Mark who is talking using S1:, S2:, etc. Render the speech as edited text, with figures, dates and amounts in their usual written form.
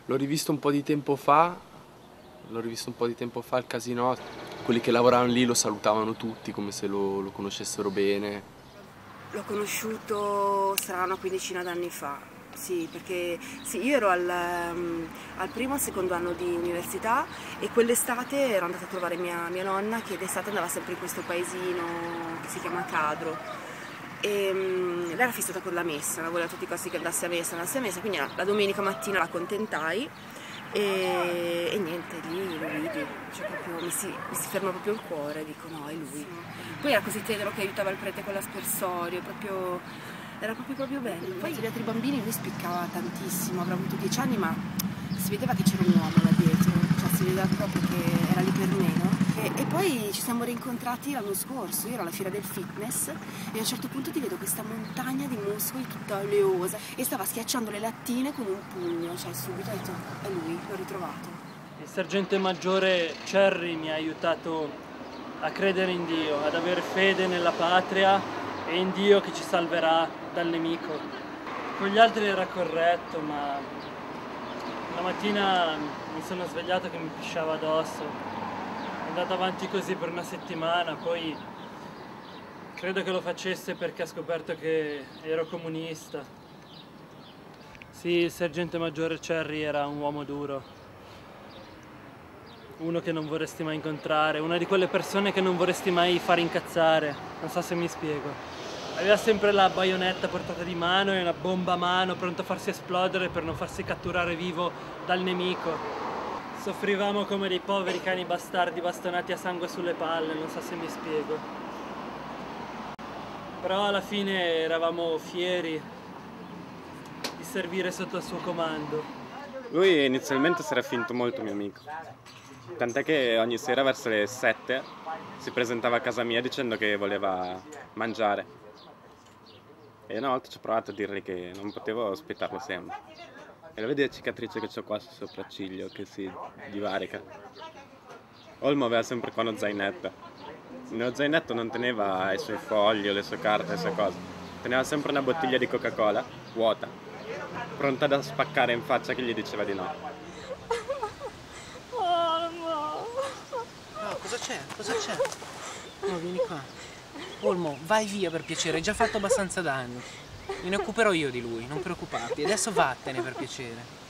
S1: L'ho rivisto un po' di tempo fa, al Casinò. Quelli che lavoravano lì lo salutavano tutti come se lo conoscessero bene.
S2: L'ho conosciuto, sarà una quindicina d'anni fa, sì, perché sì, io ero al primo o al secondo anno di università e quell'estate ero andata a trovare mia nonna che d'estate andava sempre in questo paesino che si chiama Cadro. E lei era fissata con la messa, voleva a tutti i costi che andasse a messa, quindi la domenica mattina la accontentai e niente, lì lo vidi, cioè proprio mi si ferma proprio il cuore, dico no, è lui. Poi era così tenero che aiutava il prete con l'aspersorio, era proprio bello. Poi gli altri bambini lui spiccava tantissimo, avrà avuto 10 anni ma si vedeva che c'era un uomo là dietro, cioè si vedeva proprio che era lì per me, no? E poi ci siamo rincontrati l'anno scorso, io ero alla fiera del fitness e a un certo punto ti vedo questa montagna di muscoli tutta oleosa e stava schiacciando le lattine con un pugno, cioè subito ho detto è lui, l'ho ritrovato.
S3: Il sergente maggiore Cherry mi ha aiutato a credere in Dio, ad avere fede nella patria e in Dio che ci salverà dal nemico. Con gli altri era corretto, ma la mattina mi sono svegliato che mi pisciava addosso. È andato avanti così per una settimana, poi credo che lo facesse perché ha scoperto che ero comunista. Sì, il sergente maggiore Cherry era un uomo duro, uno che non vorresti mai incontrare, una di quelle persone che non vorresti mai fare incazzare, non so se mi spiego. Aveva sempre la baionetta a portata di mano e una bomba a mano pronto a farsi esplodere per non farsi catturare vivo dal nemico. Soffrivamo come dei poveri cani bastardi bastonati a sangue sulle palle, non so se mi spiego. Però alla fine eravamo fieri di servire sotto il suo comando.
S4: Lui inizialmente si era finto molto mio amico, tant'è che ogni sera verso le 7 si presentava a casa mia dicendo che voleva mangiare. E una volta ci ho provato a dirgli che non potevo ospitarlo sempre. E lo vedi la cicatrice che ho qua sul sopracciglio che si divarica. Olmo aveva sempre qua uno zainetto. Nello zainetto non teneva i suoi fogli o le sue carte, le sue cose. Teneva sempre una bottiglia di Coca-Cola, vuota, pronta da spaccare in faccia chi gli diceva di no.
S5: No, cosa c'è? Cosa c'è? No, vieni qua. Olmo, vai via per piacere, hai già fatto abbastanza danni. Me ne occuperò io di lui, non preoccuparti. Adesso vattene per piacere.